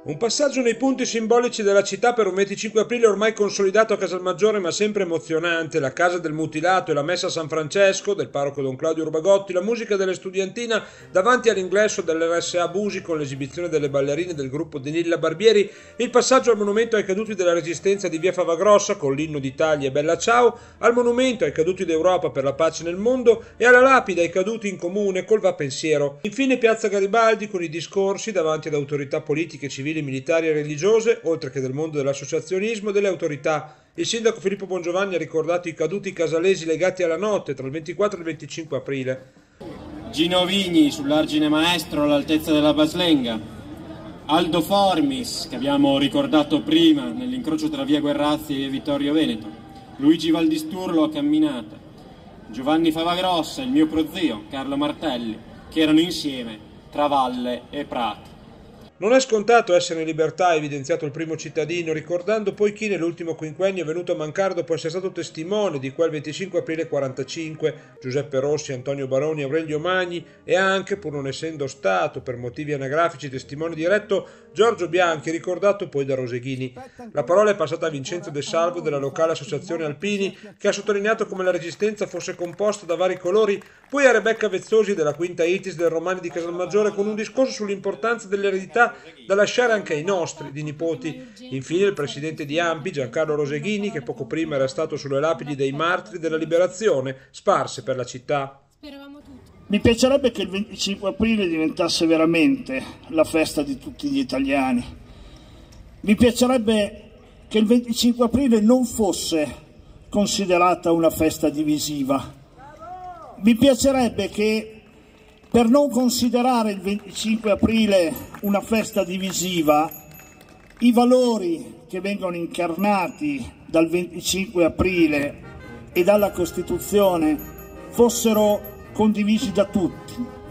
Un passaggio nei punti simbolici della città per un 25 aprile ormai consolidato a Casalmaggiore ma sempre emozionante, la casa del mutilato e la messa a San Francesco del parroco Don Claudio Urbagotti, la musica delle studiantina davanti all'ingresso dell'RSA Busi con l'esibizione delle ballerine del gruppo di Nilla Barbieri, il passaggio al monumento ai caduti della resistenza di via Favagrossa con l'inno d'Italia e Bella Ciao, al monumento ai caduti d'Europa per la pace nel mondo e alla lapide ai caduti in comune col va pensiero. Infine piazza Garibaldi con i discorsi davanti ad autorità politiche, civili, militari e religiose, oltre che del mondo dell'associazionismo e delle autorità. Il sindaco Filippo Bongiovanni ha ricordato i caduti casalesi legati alla notte tra il 24 e il 25 aprile. Gino Vigni sull'Argine Maestro all'altezza della Baslenga, Aldo Formis, che abbiamo ricordato prima nell'incrocio tra via Guerrazzi e via Vittorio Veneto, Luigi Valdisturlo a Camminata, Giovanni Favagrossa e il mio prozio Carlo Martelli, che erano insieme tra Valle e Prato. Non è scontato essere in libertà, ha evidenziato il primo cittadino, ricordando poi chi nell'ultimo quinquennio è venuto a mancare dopo essere stato testimone di quel 25 aprile 45, Giuseppe Rossi, Antonio Baroni, Aurelio Magni e anche, pur non essendo stato per motivi anagrafici testimone diretto, Giorgio Bianchi, ricordato poi da Roseghini. La parola è passata a Vincenzo De Salvo della locale associazione Alpini, che ha sottolineato come la resistenza fosse composta da vari colori, poi a Rebecca Vezzosi della quinta ITIS del Romani di Casalmaggiore con un discorso sull'importanza dell'eredità da lasciare anche ai nostri, di nipoti. Infine il presidente di Ampi, Giancarlo Roseghini, che poco prima era stato sulle lapidi dei martiri della liberazione, sparse per la città. Mi piacerebbe che il 25 aprile diventasse veramente la festa di tutti gli italiani. Mi piacerebbe che il 25 aprile non fosse considerata una festa divisiva. Mi piacerebbe che, per non considerare il 25 aprile una festa divisiva, i valori che vengono incarnati dal 25 aprile e dalla Costituzione fossero condivisi da tutti.